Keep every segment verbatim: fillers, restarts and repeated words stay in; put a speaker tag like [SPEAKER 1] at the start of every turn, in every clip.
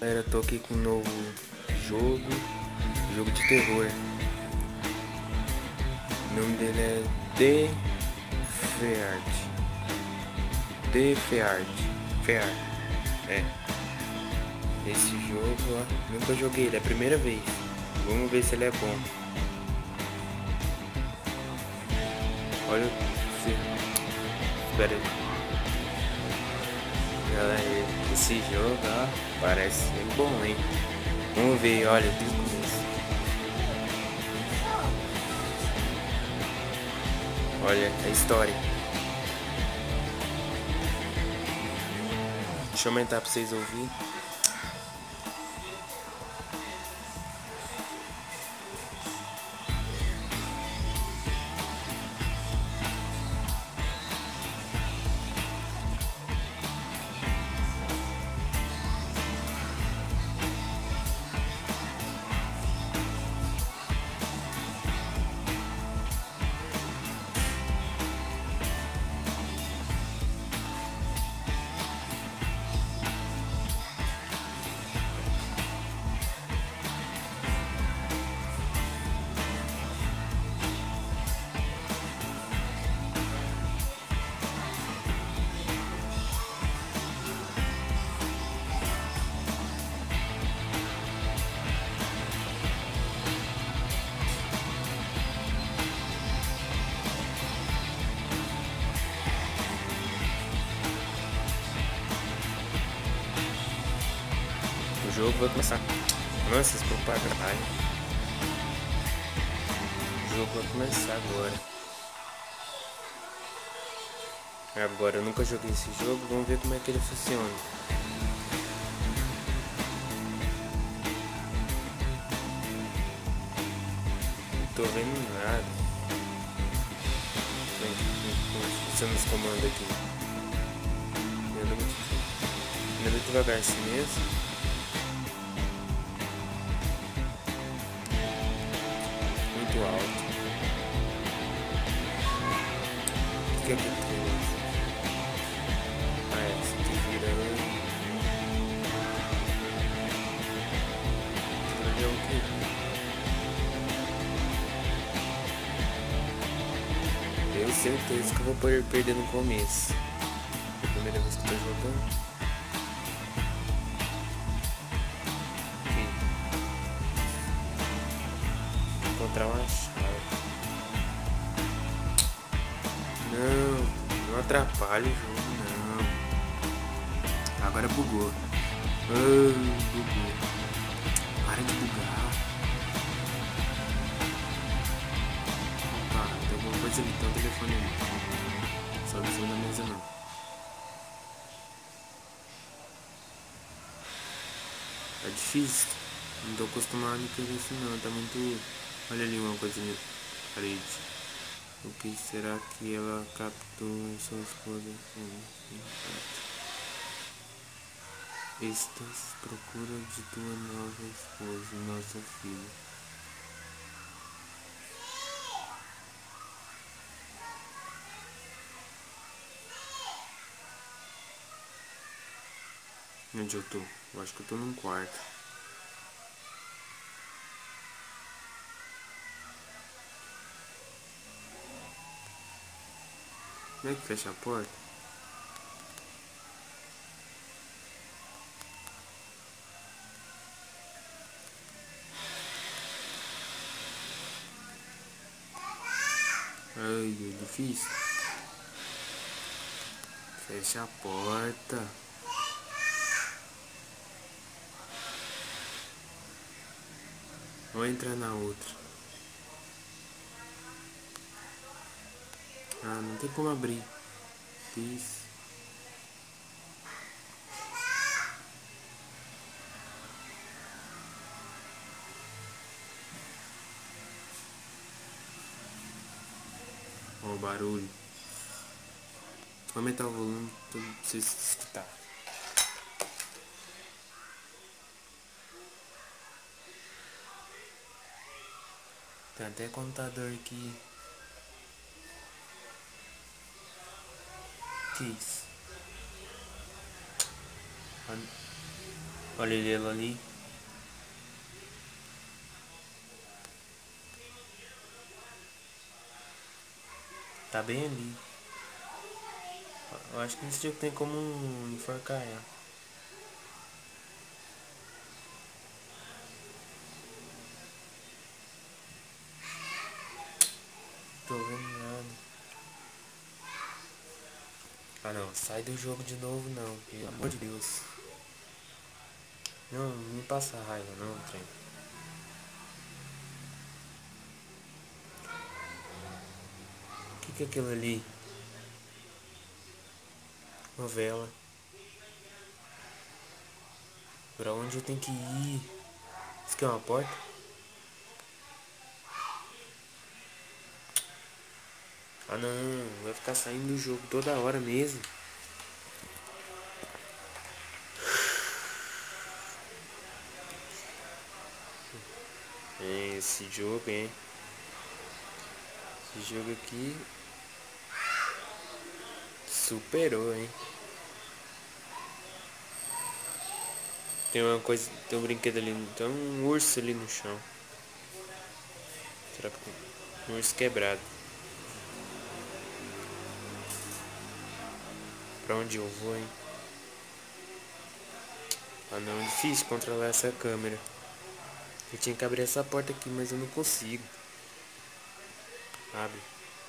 [SPEAKER 1] Galera, tô aqui com um novo jogo, jogo de terror. O nome dele é The Feard. The Feard. Fear. É. Esse jogo, ó, nunca joguei ele, é a primeira vez. Vamos ver se ele é bom. Olha, se... espera aí. Galera, esse jogo, ó, parece ser bom, hein? Vamos ver, olha, desde o começo. Olha a história. Deixa eu aumentar pra vocês ouvirem. O jogo vai começar. Nossa, esse propaganda. O jogo vai começar agora. Agora, eu nunca joguei esse jogo, vamos ver como é que ele funciona. Não tô vendo nada. Como funciona os comandos aqui. Anda muito, anda muito devagar assim mesmo. Muito alto. O que é que tem? Ah, é, você tem que virar. Olha o que? Tenho certeza que eu vou perder no começo. É a primeira vez que eu tô jogando. Encontrar uma chave. Não, não atrapalha o jogo, não. Agora bugou. Ah, bugou. Para de bugar. Tá, tem alguma coisa ali, tem um telefone ali. Só não saiu da mesa não. É difícil. Não tô acostumado com isso não, tá muito... Olha ali uma coisa na parede. O que será que ela captou em sua esposa? Estás à procura de tua nova esposa, nossa filha. Onde eu tô? Eu acho que eu tô num quarto. Como é que fecha a porta? Ai, é difícil. Fecha a porta. Vou entrar na outra. Ah, não tem como abrir. Isso. Ó o barulho. Vou aumentar o volume pra vocês escutar. Tem até contador aqui. Que isso? Olha ele ali. Tá bem ali. Eu acho que nesse jogo tem como enforcar ela. Tô vendo nada. Ah não, sai do jogo de novo não, pelo amor de Deus. Não, não me passa raiva não, trem. O que que é aquilo ali? Uma vela. Pra onde eu tenho que ir? Isso aqui é uma porta? Ah não, vai ficar saindo do jogo toda hora mesmo. É, esse jogo, hein? Esse jogo aqui superou, hein? Tem uma coisa, tem um brinquedo ali, tem um urso ali no chão. Será que tem um urso quebrado? Pra onde eu vou, hein? Ah não, é difícil controlar essa câmera. Eu tinha que abrir essa porta aqui, mas eu não consigo. Abre.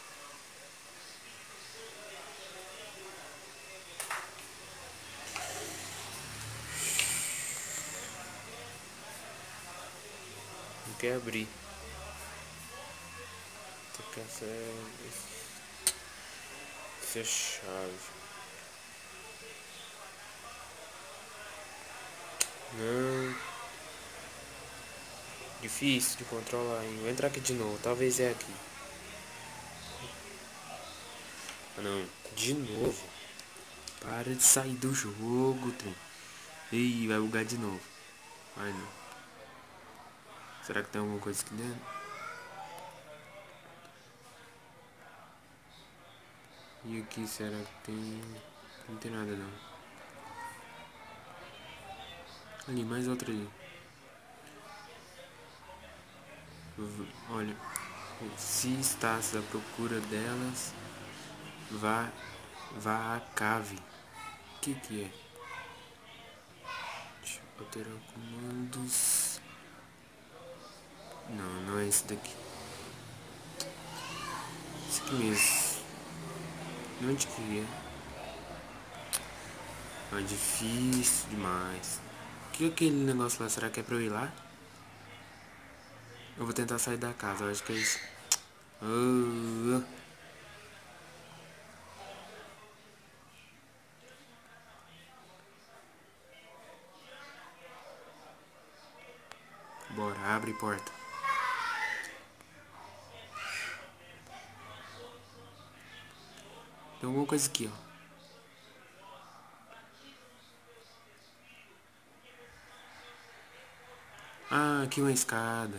[SPEAKER 1] Não quer abrir. Tem que essa é... essa é a chave. Não. Difícil de controlar, hein? Vou entrar aqui de novo. Talvez é aqui. Ah não. De novo. Para de sair do jogo, trem. Ih, vai bugar de novo. Vai não. Será que tem alguma coisa aqui dentro? E aqui, será que tem... Não tem nada não. Ali, mais outra ali. Olha. Se estás à procura delas, vá, vá à cave. O que que é? Deixa eu alterar comandos. Não, não é esse daqui. Esse aqui mesmo. Onde que é? É difícil demais. O que é aquele negócio lá? Será que é pra eu ir lá? Eu vou tentar sair da casa, eu acho que é isso. Uh. Bora, abre porta. Tem alguma coisa aqui, ó. Ah, aqui uma escada.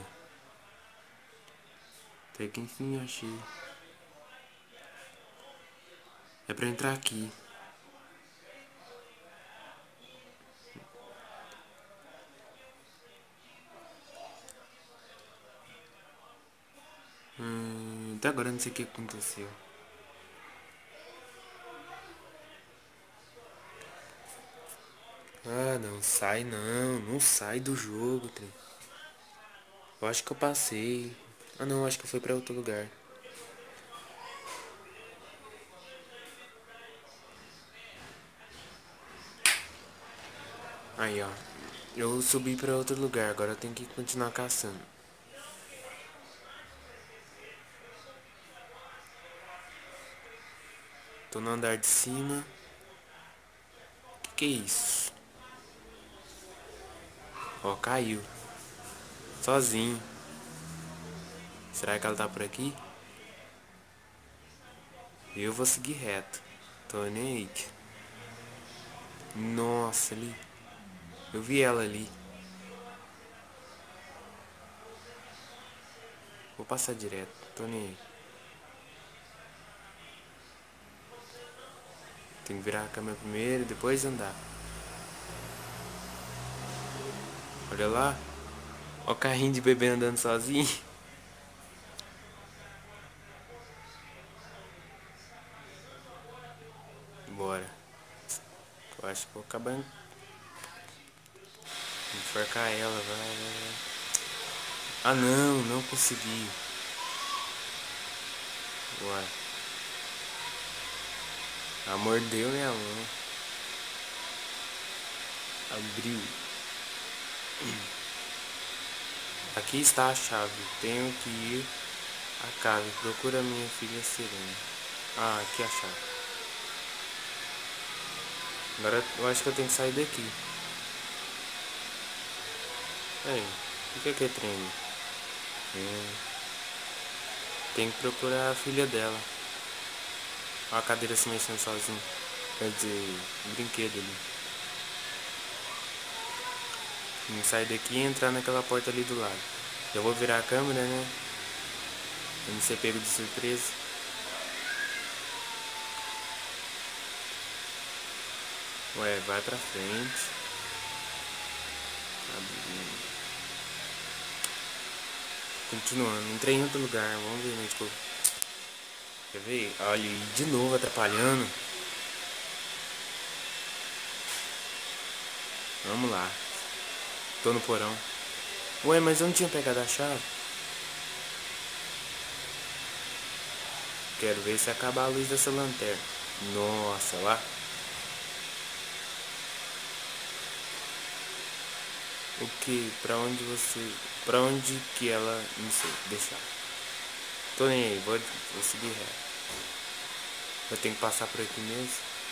[SPEAKER 1] Até que enfim achei. É pra entrar aqui. Hum, até agora eu não sei o que aconteceu. Ah, não sai não. Não sai do jogo, trem. Eu acho que eu passei. Ah não, acho que eu fui pra outro lugar. Aí, ó. Eu subi pra outro lugar, agora eu tenho que continuar caçando. Tô no andar de cima. Que que é isso? Ó, caiu. Sozinho. Será que ela tá por aqui? Eu vou seguir reto. Tô nem aí. Nossa, ali. Eu vi ela ali. Vou passar direto. Tô nem aí. Tem que virar a câmera primeiro e depois andar. Olha lá. Olha o carrinho de bebê andando sozinho. Bora. Eu acho que vou acabar enforcar ela, vai, vai, vai. Ah não, não consegui. Ué. Ela mordeu minha mão. Abriu. Aqui está a chave. Tenho que ir à casa. Procura minha filha Serena. Ah, aqui é a chave. Agora eu acho que eu tenho que sair daqui. Aí, o que é que é trem? Hum. Tem que procurar a filha dela. Olha a cadeira se mexendo sozinha. Quer dizer, o brinquedo ali. Tem que sair daqui e entrar naquela porta ali do lado. Eu vou virar a câmera, né? Pra não ser pego de surpresa. Ué, vai pra frente. Abrindo. Continuando, entrei em outro lugar. Vamos ver, né? Tipo, quer ver? Olha, e de novo atrapalhando. Vamos lá. Tô no porão. Ué, mas eu não tinha pegado a chave. Quero ver se acabar a luz dessa lanterna. Nossa, lá. O que? Pra onde você... Pra onde que ela... Não sei, deixar. Tô nem aí, vou, vou seguir reto. Eu tenho que passar por aqui mesmo.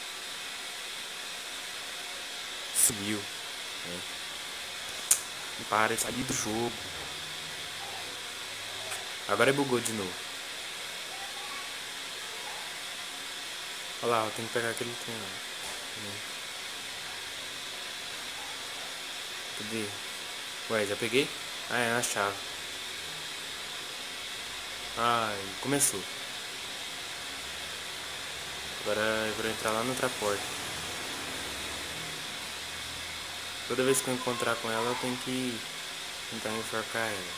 [SPEAKER 1] Subiu. É. Para de sair do jogo. Agora bugou de novo. Olha lá, eu tenho que pegar aquele trem lá. Cadê? Ué, já peguei? Ah, é a chave. Ai, começou. Agora eu vou entrar lá na outra porta. Toda vez que eu encontrar com ela, eu tenho que tentar enforcar ela.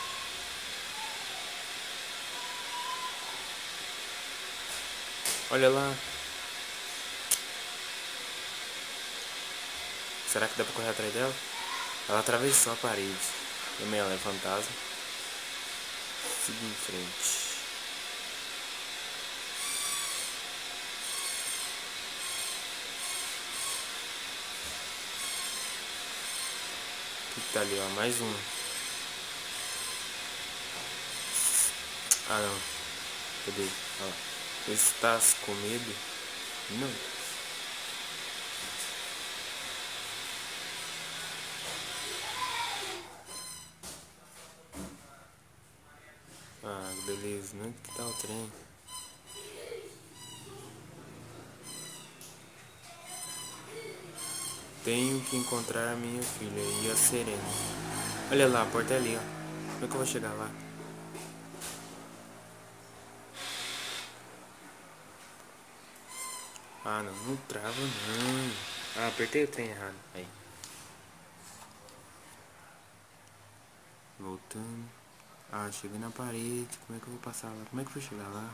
[SPEAKER 1] Olha lá. Será que dá pra correr atrás dela? Ela atravessou a parede. Também ela é fantasma. Siga em frente. O que tá ali, ó? Mais um. Ah, não. Cadê? Olha lá. Estás com medo? Não. Ah, beleza. Onde que tá o trem? Tenho que encontrar a minha filha e a Serena. Olha lá, a porta é ali, ó. Como é que eu vou chegar lá? Ah, não, não trava não. Ah, apertei o trem errado. Aí. Voltando. Ah, cheguei na parede. Como é que eu vou passar lá? Como é que eu vou chegar lá?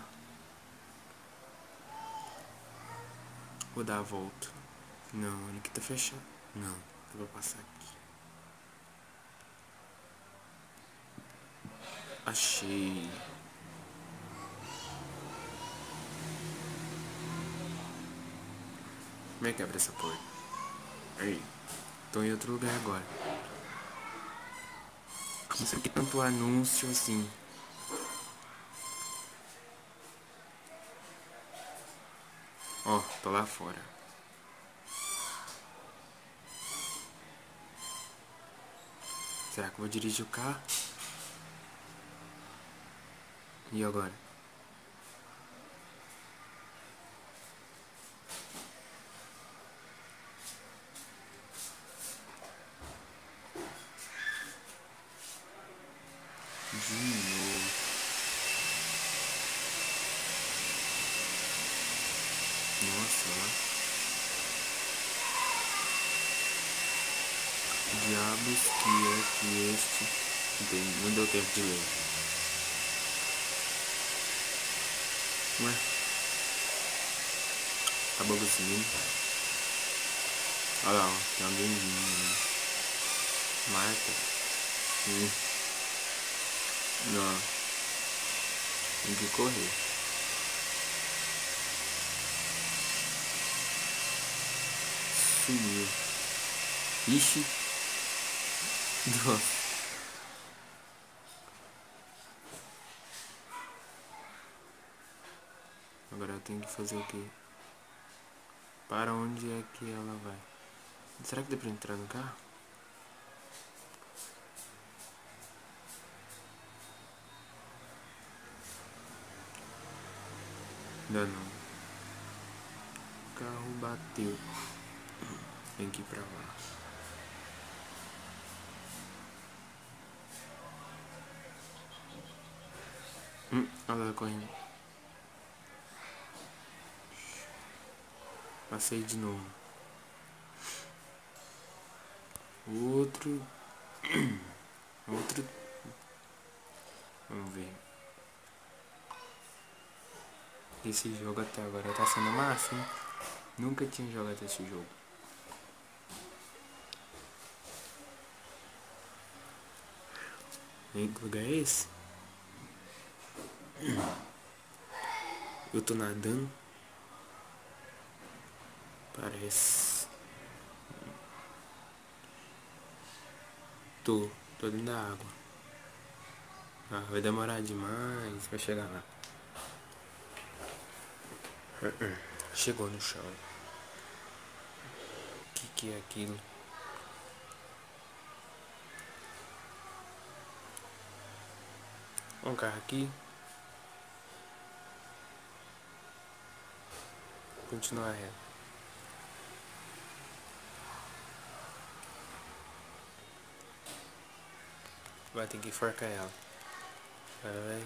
[SPEAKER 1] Vou dar a volta. Não, ele aqui tá fechado. Não, eu vou passar aqui. Achei. Como é que abre essa porta? Aí. Tô em outro lugar agora. Não sei que tanto anúncio assim. Ó, tô lá fora. Será que eu vou dirigir o carro? E agora? De novo. Nossa, ó. cabos que é que este não, não deu tempo de ler. Ué, acabou conseguindo. Olha lá, ó, tem alguém vindo, né? Marta. Hum. Não. Tem que correr. Sumiu. Ixi. Nossa. Agora eu tenho que fazer o quê? Para onde é que ela vai? Será que dá pra entrar no carro? Ainda não. O carro bateu. Tem que ir pra lá. Hum, olha ela correndo. Passei de novo. Outro. Outro. Vamos ver. Esse jogo até agora tá sendo massa, hein? Nunca tinha jogado esse jogo. E que lugar é esse? Eu tô nadando. Parece. Tô. Tô dentro da água. Ah, vai demorar demais pra chegar lá. Chegou no chão. O que que é aquilo? Um carro aqui. Continuar reto. Vai ter que enforcar ela. Vai.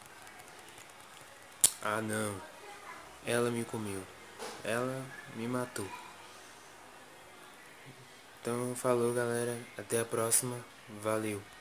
[SPEAKER 1] Ah, não. Ela me comeu. Ela me matou. Então, falou, galera. Até a próxima. Valeu.